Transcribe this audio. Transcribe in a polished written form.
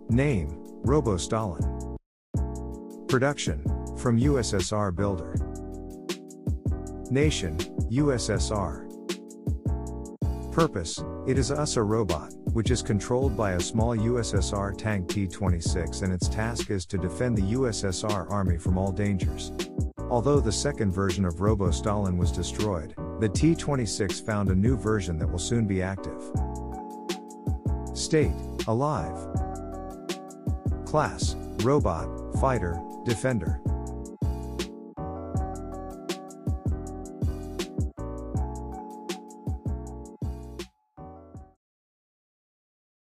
Name, Robo Stalin. Production, from USSR Builder. Nation, USSR. Purpose, it is a robot, which is controlled by a small USSR tank T-26 and its task is to defend the USSR Army from all dangers. Although the second version of Robo Stalin was destroyed, the T-26 found a new version that will soon be active. State, alive. Class, robot, fighter, defender.